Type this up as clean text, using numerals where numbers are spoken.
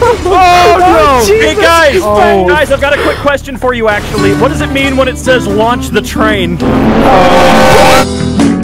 Oh, no! Hey, guys! Oh. Guys, I've got a quick question for you, actually. What does it mean when it says launch the train?